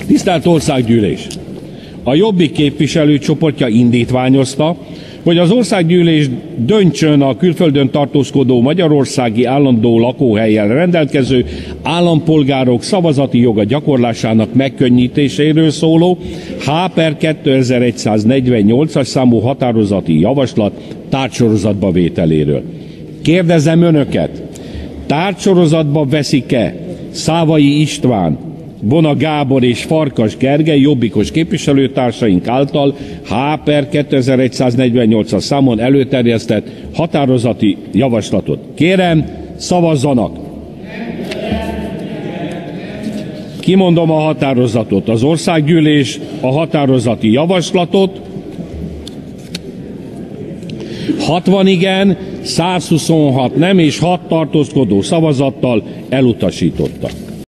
Tisztelt Országgyűlés! A Jobbik képviselőcsoportja indítványozta, hogy az Országgyűlés döntsön a külföldön tartózkodó magyarországi állandó lakóhellyel rendelkező állampolgárok szavazati joga gyakorlásának megkönnyítéséről szóló H/2148-as számú határozati javaslat tárgysorozatba vételéről. Kérdezem önöket, tárgysorozatba veszik-e Szávai István, Bona Gábor és Farkas Gergely jobbikos képviselőtársaink által H/2148-as számon előterjesztett határozati javaslatot? Kérem, szavazzanak! Kimondom a határozatot. Az Országgyűlés a határozati javaslatot 60 igen, 126 nem és 6 tartózkodó szavazattal elutasította.